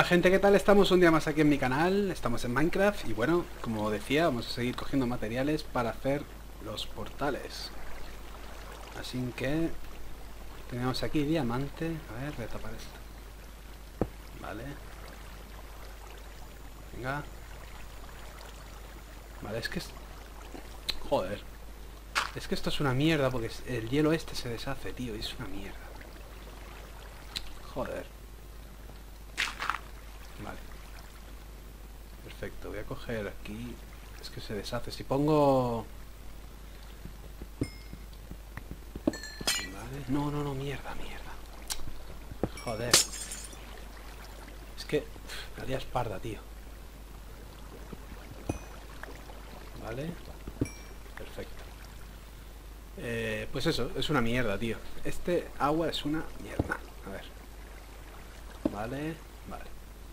gente, ¿qué tal? Estamos un día más aquí en mi canal, estamos en Minecraft y bueno, como decía, vamos a seguir cogiendo materiales para hacer los portales. Así que tenemos aquí diamante, a ver, voy a tapar esto. Vale. Venga. Vale, es que es... Joder. Es que esto es una mierda porque el hielo este se deshace, tío, y es una mierda. Joder. Vale. Perfecto, voy a coger aquí... Es que se deshace. Si pongo... Vale. No, no, no, mierda, mierda. Joder. Es que... me haría espalda, tío. Vale. Perfecto. Pues eso, es una mierda, tío. Este agua es una mierda. A ver. Vale, vale.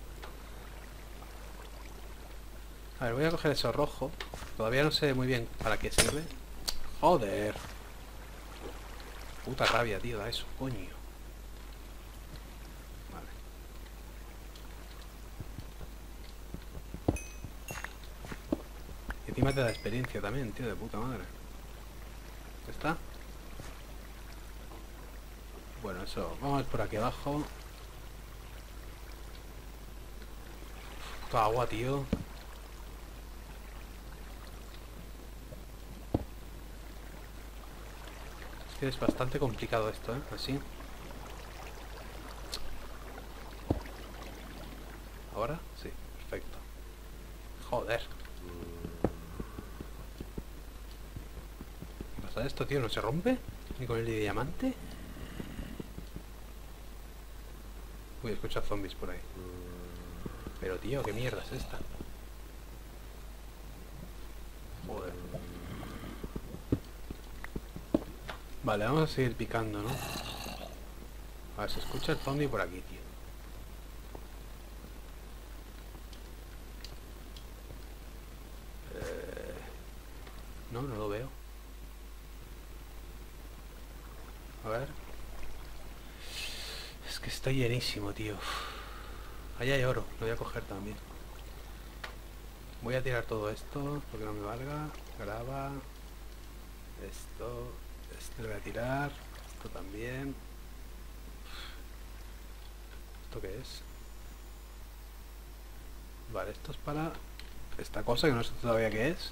A ver, voy a coger eso rojo. Todavía no sé muy bien para qué sirve. Joder. Puta rabia, tío, da eso, coño. Vale. Y encima te da experiencia también, tío, de puta madre. ¿Ya está? Bueno, eso. Vamos por aquí abajo. Puta agua, tío. Es que es bastante complicado esto, ¿eh? Así. ¿Ahora? Sí, perfecto. Joder. ¿Qué pasa esto, tío? ¿No se rompe? ¿Ni con el de diamante? Uy, escucho zombies por ahí. Pero, tío, ¿qué mierda es esta? Joder. Vale, vamos a seguir picando, ¿no? A ver, se escucha el zombie por aquí, tío. No, no lo veo. A ver. Es que está llenísimo, tío. Allá hay oro, lo voy a coger también. Voy a tirar todo esto, porque no me valga. Grava. Esto. Este lo voy a tirar. Esto también. ¿Esto qué es? Vale, esto es para esta cosa que no sé todavía qué es.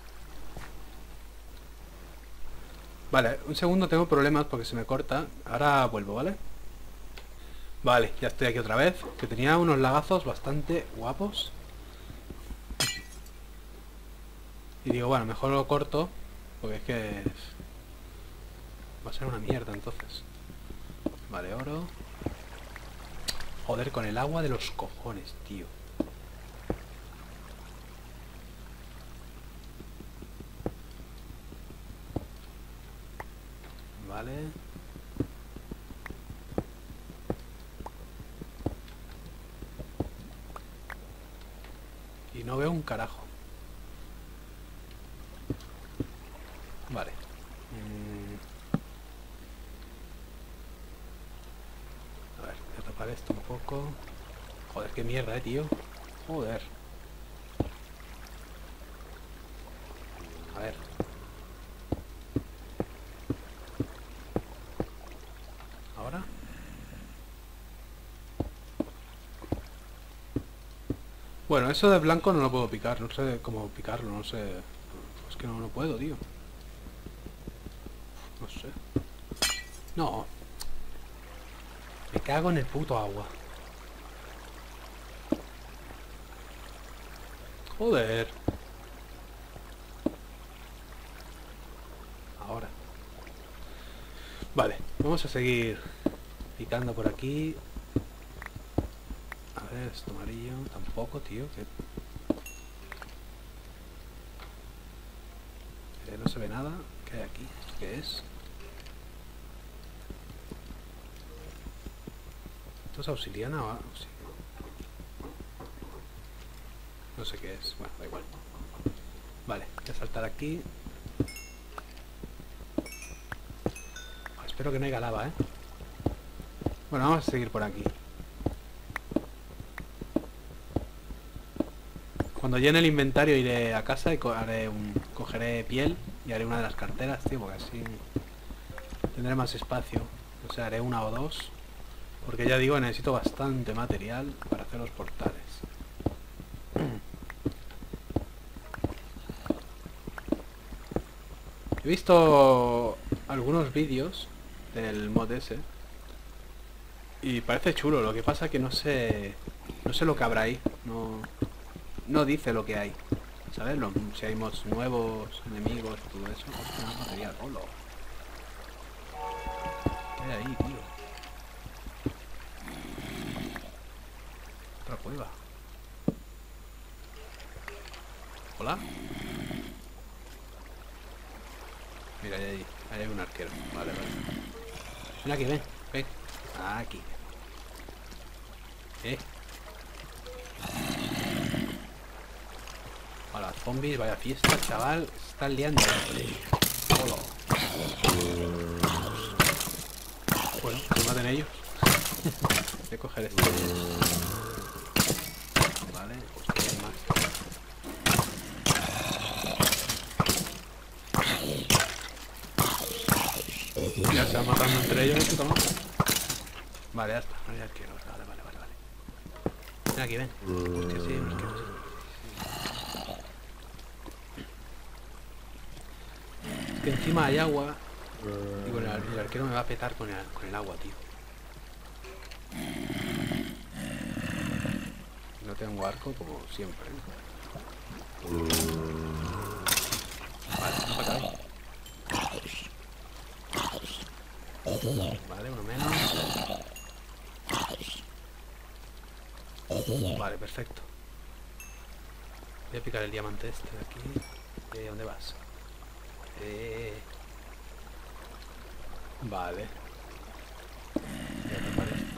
Vale, un segundo, tengo problemas porque se me corta. Ahora vuelvo, ¿vale? Vale, ya estoy aquí otra vez. Que tenía unos lagazos bastante guapos. Y digo, bueno, mejor lo corto. Porque es que... va a ser una mierda entonces. Vale, oro. Joder, con el agua de los cojones, tío. Vale. Y no veo un carajo. Vale. A ver, voy a tapar esto un poco. Joder, qué mierda, tío. Joder. A ver. ¿Ahora? Bueno, eso de blanco no lo puedo picar. No sé cómo picarlo, no sé. Es que no puedo, tío. No sé. No. Me cago en el puto agua. Joder. Ahora. Vale, vamos a seguir picando por aquí. A ver, esto amarillo. Tampoco, tío. Que... no se ve nada. ¿Qué hay aquí? ¿Esto qué es? ¿Esto es auxiliana o algo? Sí. No sé qué es. Bueno, da igual. Vale, voy a saltar aquí. Espero que no haya lava, ¿eh? Bueno, vamos a seguir por aquí. Cuando llene el inventario iré a casa y cogeré piel y haré una de las carteras, tío, porque así tendré más espacio. O sea, haré una o dos. Porque ya digo, necesito bastante material para hacer los portales. He visto algunos vídeos del mod ese y parece chulo, lo que pasa que no sé lo que habrá ahí, no dice lo que hay, ¿sabes? Si hay mods nuevos, enemigos, todo eso. Hostia, más material, hola. ¿Qué hay ahí, tío? Otra cueva. Hola. Mira, ahí hay un arquero. Vale, vale. Ven aquí, ven. Ven. Aquí. Hola, zombies, vaya fiesta, chaval. Se están liando. Hola. Bueno, que maten ellos. Voy a coger esto. Vale, hostia, hay más. Ya se van matando entre ellos, ¿no? Toma. Vale, ya está. No hay arqueros. Vale, vale, vale, vale. Ven aquí, ven. Hostia, sí, arqueros, sí. Es que encima hay agua. Y bueno, el arquero me va a petar con el agua, tío. No tengo arco como siempre. Vale, no para acá. Vale, uno menos. Vale, perfecto. Voy a picar el diamante este de aquí. ¿Dónde vas? Vale. Voy a tapar esto.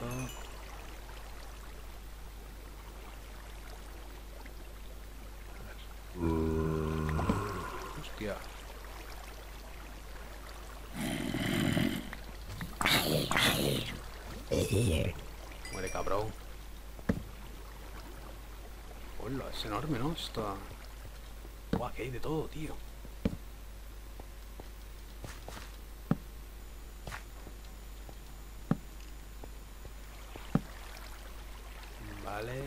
Hostia. Muere, cabrón. Hola, es enorme, ¿no? Esto... Guau, que hay de todo, tío. Vale.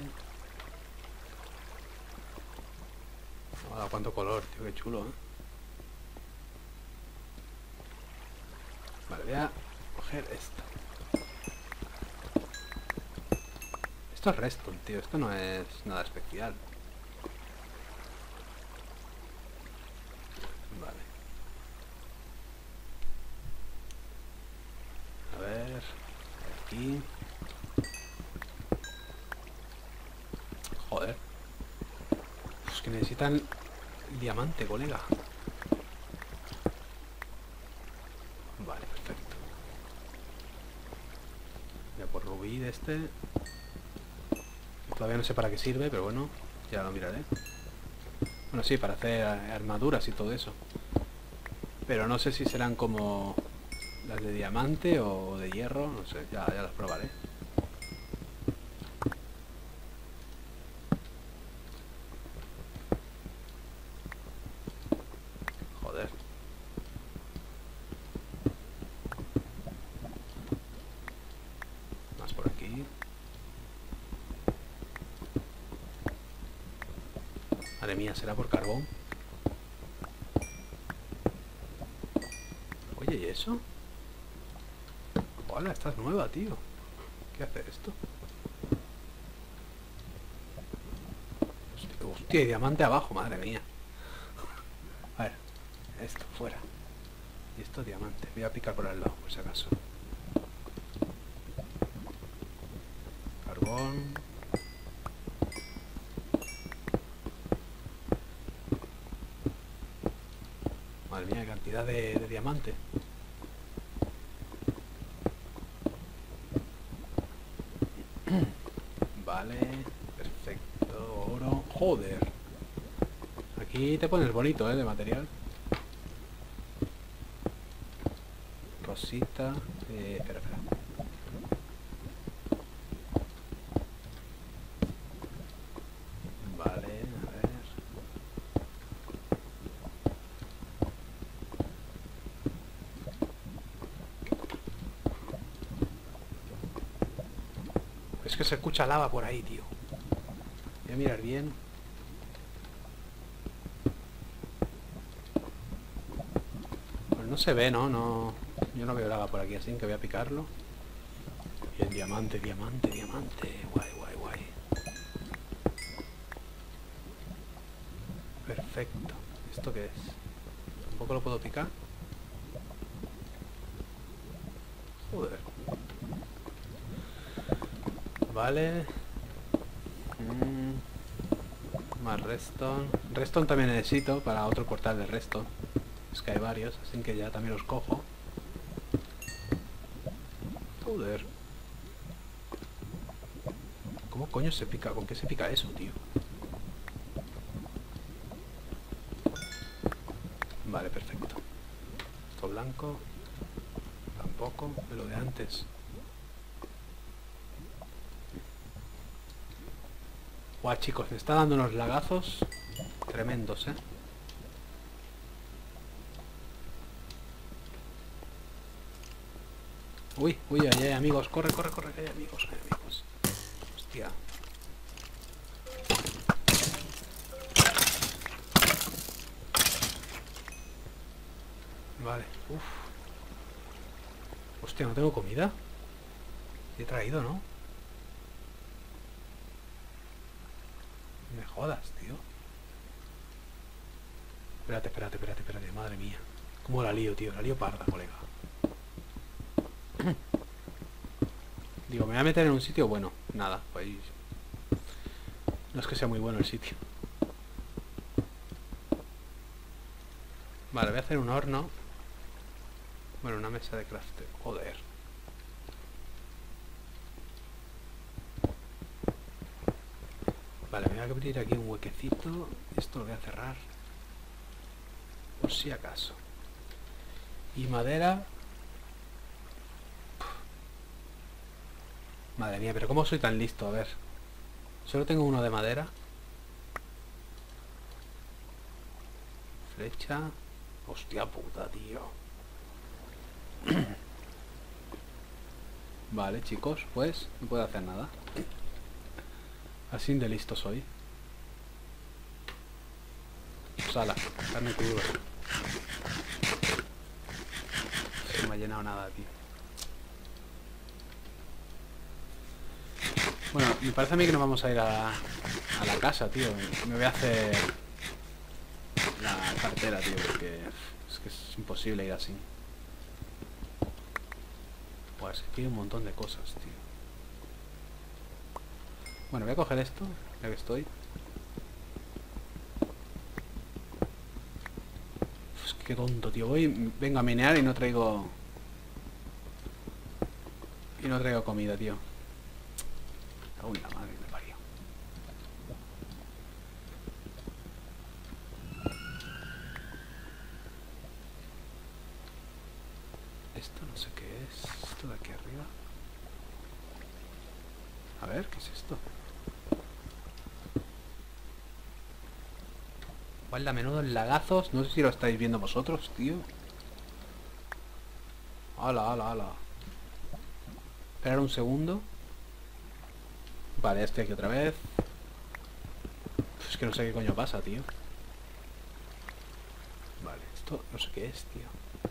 Hola, cuánto color, tío, qué chulo, ¿eh? Vale, voy a coger esto. Esto es redstone, tío. Esto no es nada especial. Vale. A ver. Aquí. Joder. Es que necesitan diamante, colega. Vale, perfecto. Voy a por rubí de este. Todavía no sé para qué sirve, pero bueno, ya lo miraré. Bueno, sí, para hacer armaduras y todo eso. Pero no sé si serán como las de diamante o de hierro, no sé, ya las probaré. Joder. Más por aquí. Madre mía, ¿será por carbón? Oye, ¿y eso? Hola, esta es nueva, tío. ¿Qué hace esto? Hostia, hostia, y diamante abajo, madre mía. A ver, esto fuera. Y esto diamante. Voy a picar por el lado, por si acaso. Carbón. Madre mía, qué cantidad de diamante. Vale, perfecto. Oro. Joder. Aquí te pones bonito, de material. Rosita. Espera. Vale, a ver. que se escucha lava por ahí, tío. Voy a mirar bien. Pues no se ve, ¿no? No. Yo no veo lava por aquí, así que voy a picarlo. Y el diamante, diamante, diamante. Guay, guay, guay. Perfecto. ¿Esto qué es? ¿Tampoco lo puedo picar? Joder. Vale. Más redstone. Redstone también necesito para otro portal de redstone. Es que hay varios, así que ya también los cojo. Joder. ¿Cómo coño se pica? ¿Con qué se pica eso, tío? Vale, perfecto. Esto blanco. Tampoco, de lo de antes. Guau, chicos, me está dando unos lagazos tremendos, ¿eh? Uy, uy, ahí hay amigos. Corre, corre, corre, que hay amigos, hay amigos. Hostia. Vale, uff. Hostia, no tengo comida. He traído, ¿no? Me jodas, tío. Espérate, espérate, espérate, espérate. Madre mía. ¿Cómo la lío, tío? La lío parda, colega. Digo, me voy a meter en un sitio bueno. Nada, pues... No es que sea muy bueno el sitio. Vale, voy a hacer un horno. Bueno, una mesa de crafteo. Joder. Vale, me voy a abrir aquí un huequecito. Esto lo voy a cerrar. Por si acaso. Y madera. Madre mía, pero ¿cómo soy tan listo? A ver. Solo tengo uno de madera. Flecha. Hostia puta, tío. Vale, chicos, pues no puedo hacer nada. Así de listo soy. Sala, carne cruda. No me ha llenado nada, tío. Bueno, me parece a mí que nos vamos a ir a la casa, tío. Me voy a hacer la cartera, tío, porque es que es imposible ir así. Pues aquí hay un montón de cosas, tío. Bueno, voy a coger esto, ya que estoy. Uf, qué tonto, tío. Vengo a minear y no traigo... Y no traigo comida, tío. Uy, la madre me parió. Esto no sé qué es. Esto de aquí arriba. A ver, ¿qué es esto? Guarda, menudos lagazos. No sé si lo estáis viendo vosotros, tío. Hala, hala, hala. Esperar un segundo. Vale, estoy aquí otra vez. Es que no sé qué coño pasa, tío. Vale, esto no sé qué es, tío.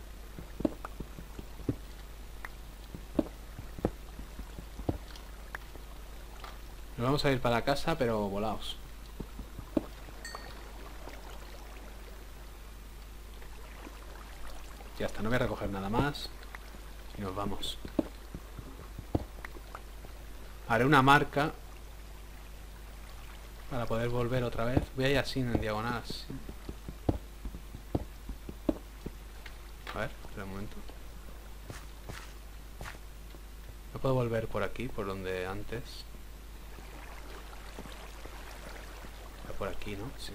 Nos vamos a ir para la casa, pero volaos. Ya está, no voy a recoger nada más. Y nos vamos. Haré una marca para poder volver otra vez. Voy a ir así en diagonal, así. A ver, espera un momento. No puedo volver por aquí, por donde antes. Por aquí, ¿no? Sí.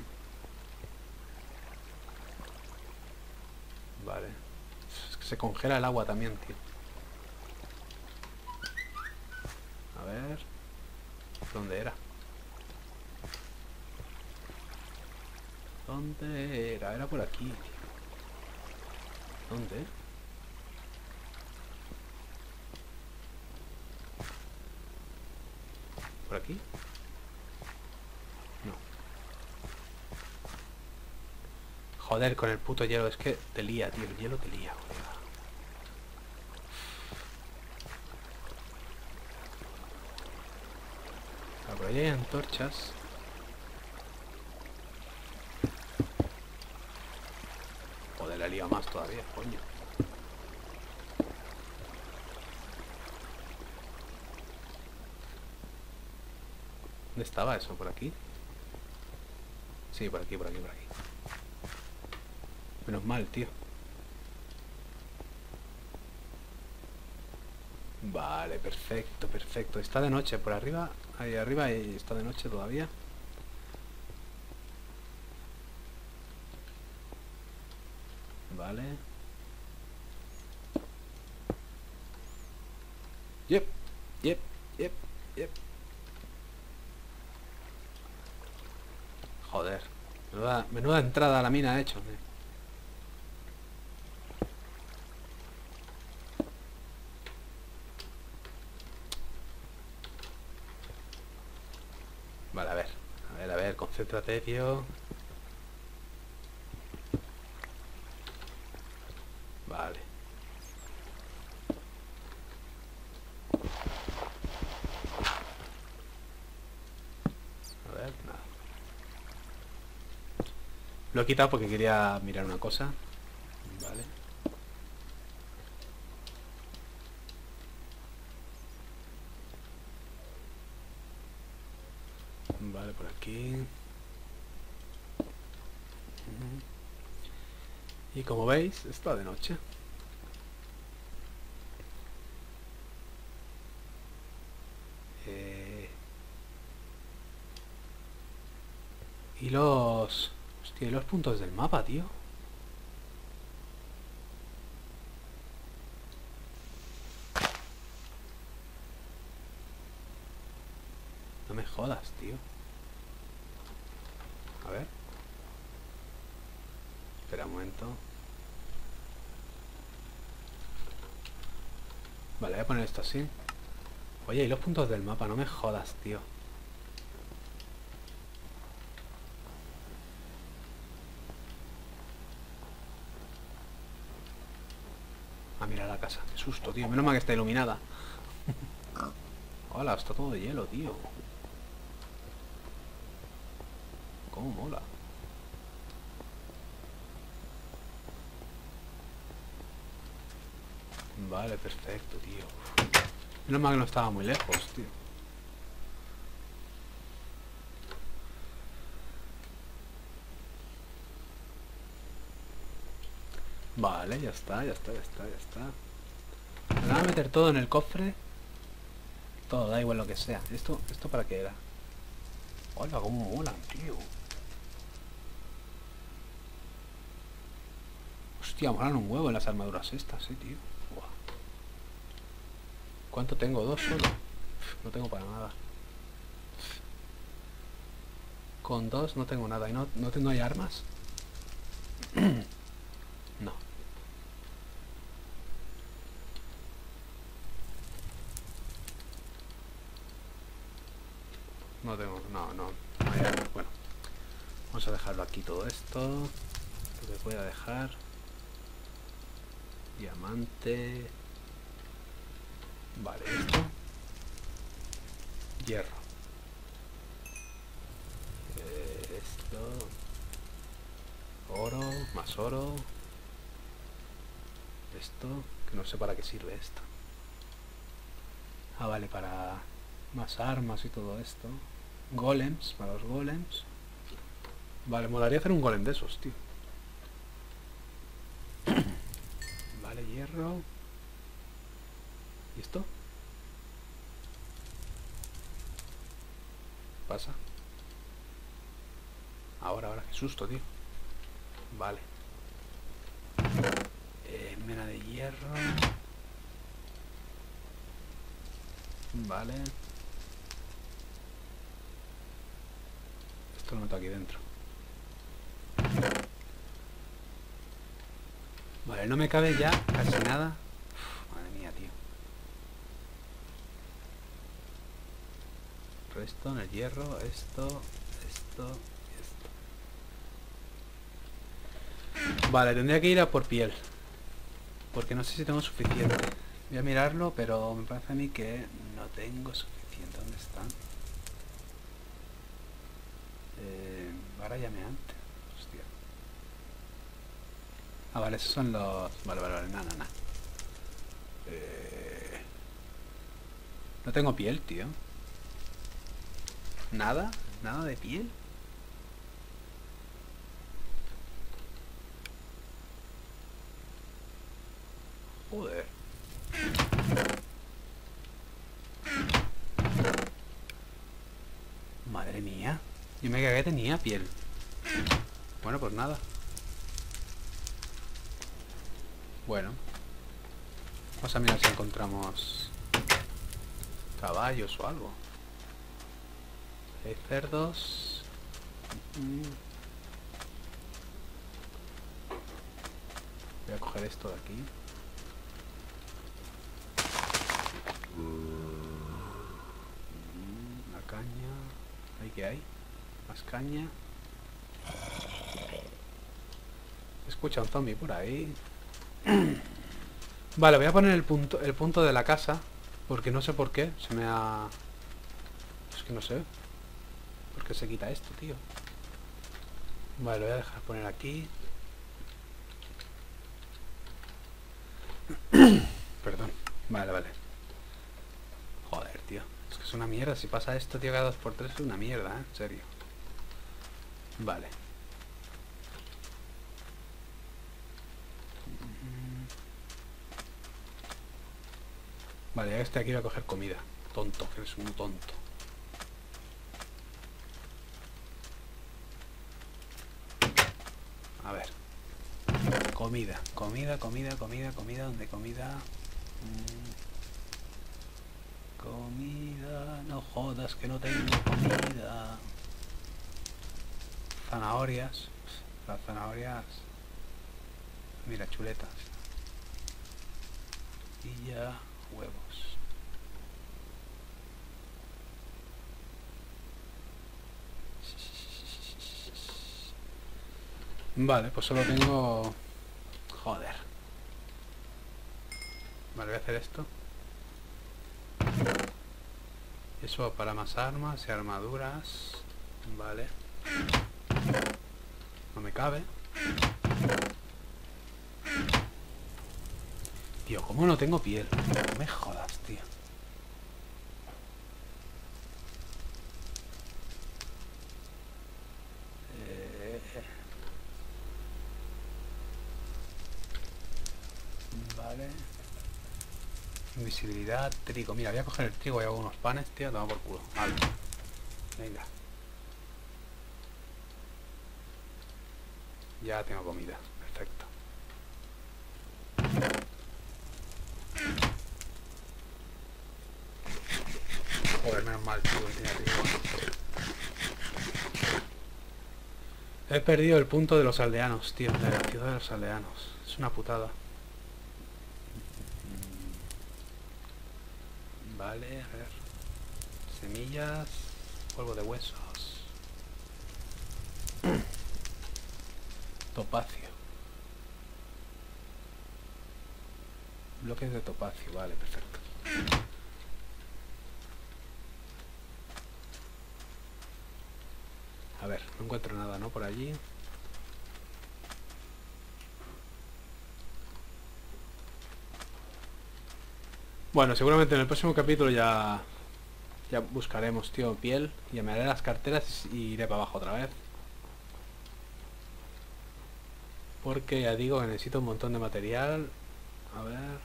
Vale. Es que se congela el agua también, tío. A ver. ¿Dónde era? ¿Dónde era? Era por aquí, tío. ¿Dónde? ¿Por aquí? No. Joder, con el puto hielo. Es que te lía, tío. El hielo te lía, joder. Ah, por ahí hay antorchas. Joder, la lía más todavía, coño. ¿Dónde estaba eso? ¿Por aquí? Sí, por aquí, por aquí, por aquí. Menos mal, tío. Vale, perfecto, perfecto. Está de noche por arriba. Ahí arriba está de noche todavía. Vale. Yep, yep, yep, yep. Joder. Menuda entrada a la mina he hecho, tío. Vale, a ver. A ver, a ver, concéntrate, tío. Vale. A ver, nada. Lo he quitado porque quería mirar una cosa. Vale. Vale, por aquí. Y como veis, está de noche. Y los... Hostia, y los puntos del mapa, tío. No me jodas, tío. A ver. Espera un momento. Vale, voy a poner esto así. Oye, y los puntos del mapa, no me jodas, tío. Ah, mira la casa. Qué susto, tío. Menos mal que está iluminada. Hola, está todo de hielo, tío. Cómo mola. Vale, perfecto, tío. Menos mal que no estaba muy lejos, tío. Vale, ya está, ya está, ya está, ya está. Me voy a meter todo en el cofre. Todo, da igual lo que sea. ¿Esto para qué era? Hola, cómo molan, tío. Hostia, molan un huevo en las armaduras estas, tío. Buah. ¿Cuánto tengo? ¿Dos solo? No tengo para nada. Con dos no tengo nada. ¿Y no hay armas? No. No tengo... No hay armas. Bueno. Vamos a dejarlo aquí todo esto. Lo que voy a dejar. Diamante. Vale, esto. Hierro. Esto. Oro. Más oro. Esto. Que no sé para qué sirve esto. Ah, vale, para más armas y todo esto. Golems, para los golems. Vale, molaría hacer un golem de esos, tío. Vale, hierro. ¿Y esto? Pasa. Ahora, qué susto, tío. Vale. Mena de hierro. Vale. Esto lo meto aquí dentro. Vale, no me cabe ya casi nada. Uf, madre mía, tío. Redstone, el hierro, esto y esto. Vale, tendría que ir a por piel. Porque no sé si tengo suficiente. Voy a mirarlo, pero me parece a mí que no tengo suficiente. ¿Dónde están? Ahora llame antes. Hostia. Ah, vale, esos son los... Vale, nada. No tengo piel, tío. ¿Nada? ¿Nada de piel? Joder. Madre mía. Yo me cagué, tenía piel. Bueno, pues nada. Bueno. Vamos a mirar si encontramos caballos o algo. Hay cerdos. Voy a coger esto de aquí. Una caña. ¿Ahí qué hay? Más caña. Se escucha un zombie por ahí. Vale, voy a poner el punto de la casa. Porque no sé por qué. Se me ha... Es que no sé. ¿Por qué se quita esto, tío? Vale, lo voy a dejar poner aquí. Perdón. Vale. Joder, tío. Es que es una mierda. Si pasa esto, tío, cada 2x3 es una mierda, ¿eh? En serio. Vale. Vale, ya este aquí voy a coger comida. Tonto, que eres un tonto. A ver. Comida. ¿Dónde comida? Comida. No jodas que no tengo comida. Zanahorias. Las zanahorias. Mira, chuletas. Y ya, huevos. Vale, pues solo tengo... Joder. Vale, voy a hacer esto. Eso para más armas y armaduras. Vale. No me cabe. Tío, ¿cómo no tengo piel? No me jodas, tío. Vale. Invisibilidad, trigo. Mira, voy a coger el trigo y hago unos panes, tío. Toma por culo. Vale. Venga. Ya tengo comida. Perfecto. Joder, menos mal, tío, que tenía trigo. He perdido el punto de los aldeanos, tío. De la ciudad de los aldeanos. Es una putada. Vale, a ver. Semillas. Polvo de huesos. Topacio. Bloques de topacio, vale, perfecto. A ver, no encuentro nada, ¿no? Por allí. Bueno, seguramente en el próximo capítulo ya buscaremos, tío, piel. Y me haré las carteras y iré para abajo otra vez. Porque ya digo que necesito un montón de material. A ver.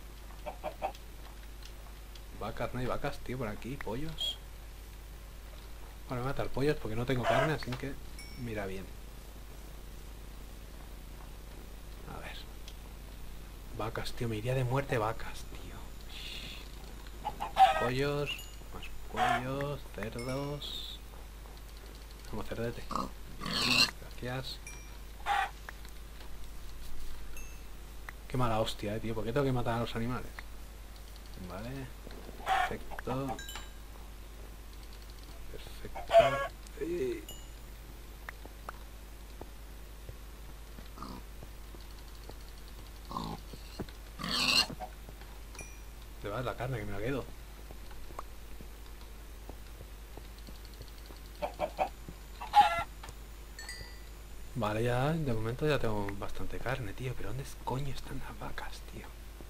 Vacas, no hay vacas, tío, por aquí. Pollos. Bueno, voy a matar pollos porque no tengo carne, así que mira bien. A ver. Vacas, tío, me iría de muerte vacas, tío. Pollos. Más pollos. Cerdos. Como cerdete. Gracias. Qué mala hostia, tío. ¿Por qué tengo que matar a los animales? Vale. Perfecto. perfecto. Y... ¿dónde va la carne que me la quedo? Vale, ya de momento ya tengo bastante carne, tío. Pero ¿dónde coño están las vacas, tío?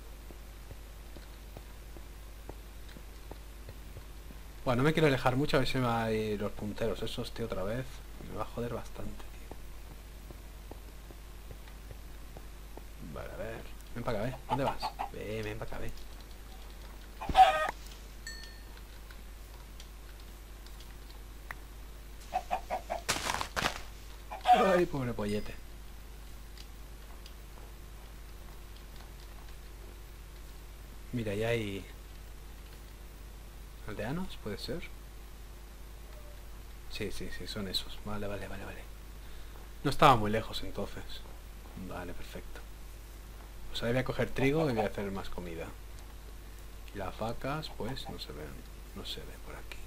Bueno, no me quiero alejar mucho, a ver si me va a ir los punteros esos, tío, otra vez. Me va a joder bastante, tío. Vale, a ver. Ven para acá, ven. ¿Dónde vas? Ven para acá, ven. Ay, pobre pollete. Mira, ya hay... ¿aldeanos? ¿Puede ser? Sí, son esos. Vale. No estaba muy lejos entonces. Vale, perfecto. Pues ahora voy a coger trigo y voy a hacer más comida. Y las vacas, pues, no se ven. No se ven por aquí.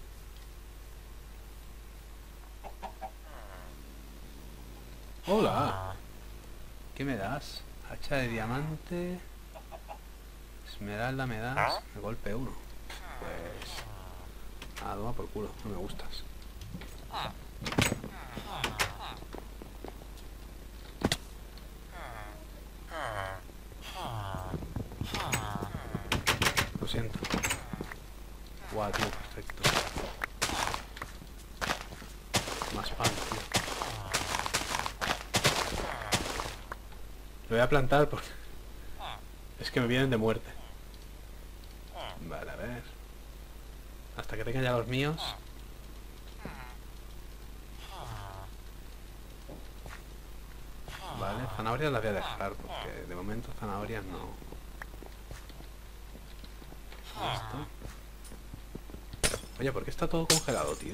¡Hola! ¿Qué me das? Hacha de diamante... esmeralda me das... de golpe 1. Pues... ah, toma por culo. No me gustas. Lo siento. Guau, tío, perfecto. Más pan, tío. Lo voy a plantar porque... es que me vienen de muerte. Vale, a ver. Hasta que tenga ya los míos. Vale, zanahorias las voy a dejar porque de momento zanahorias no. Esto. Oye, ¿por qué está todo congelado, tío?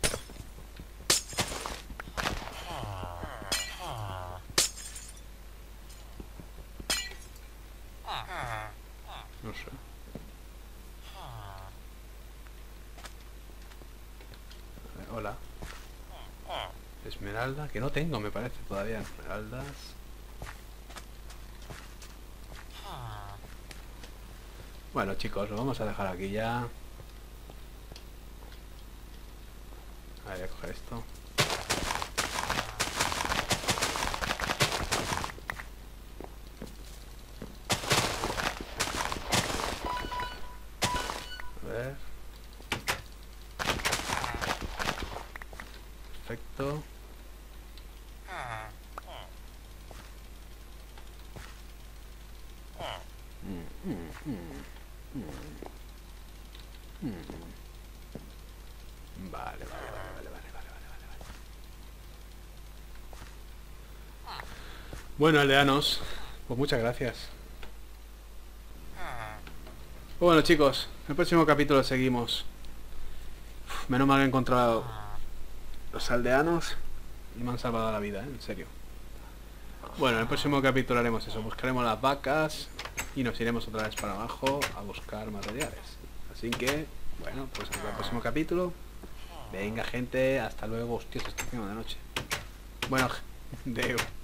No sé. A ver, hola. Esmeralda, que no tengo, me parece todavía. Esmeraldas. Bueno, chicos, lo vamos a dejar aquí ya. A ver, voy a coger esto. A ver. Perfecto. Vale. Bueno, aldeanos, pues muchas gracias. Pues bueno, chicos, en el próximo capítulo seguimos. Menos mal que he encontrado los aldeanos y me han salvado la vida, en serio. Bueno, en el próximo capítulo haremos eso, buscaremos las vacas y nos iremos otra vez para abajo a buscar materiales. Así que, bueno, pues hasta el próximo capítulo. Venga, gente, hasta luego. Hostia, se está haciendo de noche. Bueno, deu.